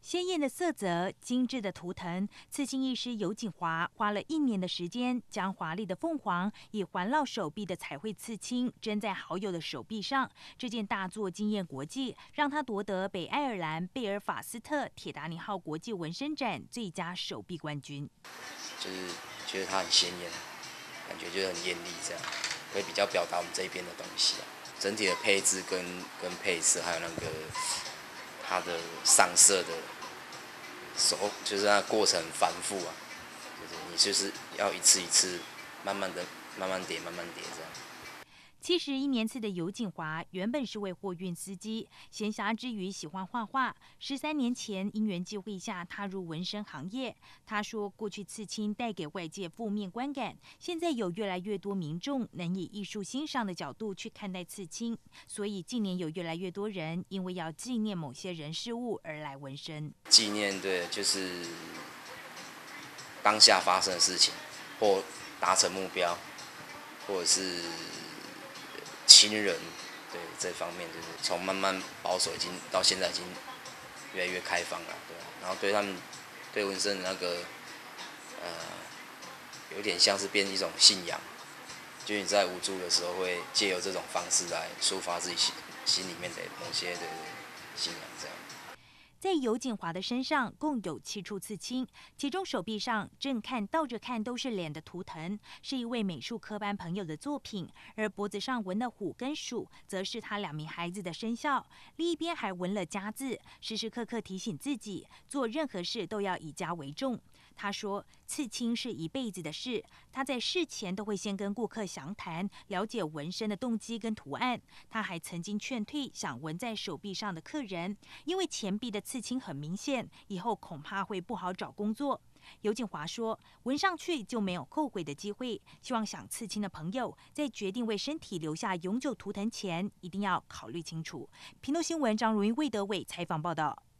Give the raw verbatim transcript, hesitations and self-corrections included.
鲜艳的色泽，精致的图腾，刺青艺师尤景华花了一年的时间，将华丽的凤凰以环绕手臂的彩绘刺青针在好友的手臂上。这件大作惊艳国际，让他夺得北爱尔兰贝尔法斯特铁达尼号国际纹身展最佳手臂冠军。 就是觉得它很鲜艳，感觉就很艳丽，这样会比较表达我们这边的东西啊。整体的配置跟跟配色，还有那个它的上色的手，就是那过程繁复啊，就是你就是要一次一次慢慢的、慢慢叠、慢慢叠这样。 七十一年次的尤景华原本是位货运司机，闲暇之余喜欢画画。十三年前因缘际会下踏入纹身行业。他说，过去刺青带给外界负面观感，现在有越来越多民众能以艺术欣赏的角度去看待刺青，所以近年有越来越多人因为要纪念某些人事物而来纹身。 纪念对，就是当下发生的事情，或达成目标，或者是亲人，对这方面就是从慢慢保守，已经到现在已经越来越开放了，对。然后对他们对纹身的那个呃，有点像是变一种信仰，就你在无助的时候会借由这种方式来抒发自己心心里面的某些的信仰，这样。 在尤景华的身上共有七处刺青，其中手臂上正看倒着看都是脸的图腾，是一位美术科班朋友的作品；而脖子上纹的虎跟鼠，则是他两名孩子的生肖。另一边还纹了家字，时时刻刻提醒自己，做任何事都要以家为重。他说，刺青是一辈子的事，他在事前都会先跟顾客详谈，了解纹身的动机跟图案。他还曾经劝退想纹在手臂上的客人，因为前臂的刺青很明显，以后恐怕会不好找工作。尤景华说，纹上去就没有后悔的机会，希望想刺青的朋友在决定为身体留下永久图腾前，一定要考虑清楚。屏东新闻张如英、魏德伟采访报道。